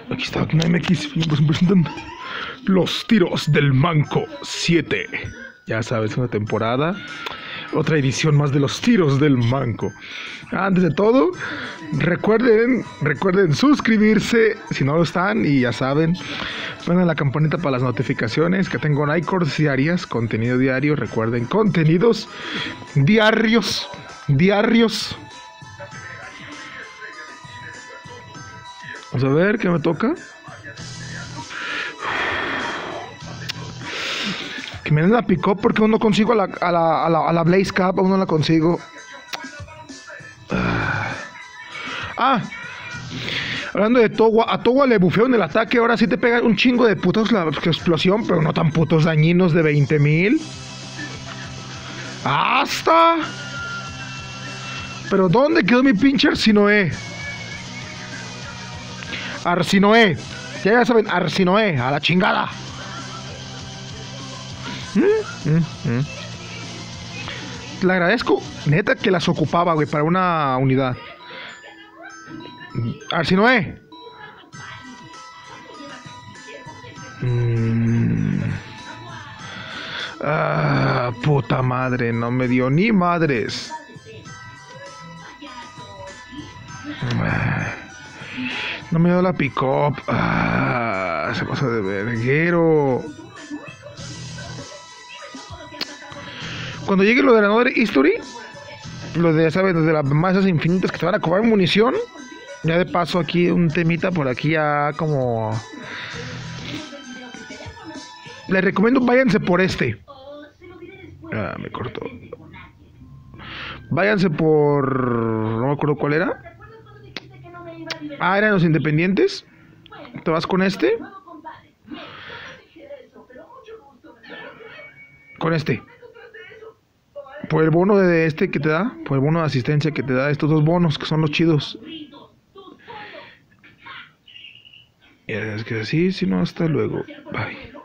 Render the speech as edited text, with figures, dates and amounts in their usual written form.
Aquí está, aquí en MX pues presentan Los Tiros del Manco 7. Ya sabes, una temporada, otra edición más de Los Tiros del Manco. Antes de todo, recuerden suscribirse si no lo están, y ya saben, pongan la campanita para las notificaciones, que tengo Nightcores diarias, contenido diario. Recuerden, contenidos diarios. Vamos a ver qué me toca. Que me den la pick-up porque aún no consigo a la Blaze Cap, aún no la consigo. Hablando de Towa, a Towa le bufeo en el ataque. Ahora sí te pega un chingo de putos la explosión, pero no tan putos dañinos de 20,000. ¡Hasta! ¿Pero dónde quedó mi pinche Arsinoe? Arsinoe. Ya saben, Arsinoe, a la chingada. Le agradezco, neta, que las ocupaba, güey, para una unidad. Arsinoe. Puta madre, no me dio ni madres. No me dio la pick-up. Se pasa de verguero. Cuando llegue lo de la Another History, lo de, ¿sabes? Lo de las masas infinitas que te van a cobrar munición. Ya de paso aquí un temita por aquí ya como... Les recomiendo, váyanse por este. Me cortó. Váyanse por... No me acuerdo cuál era. Eran los independientes. Te vas con este. Con este. Por el bono de este que te da. Por el bono de asistencia que te da. Estos dos bonos que son los chidos. Y es que sí, si no, hasta luego. Bye.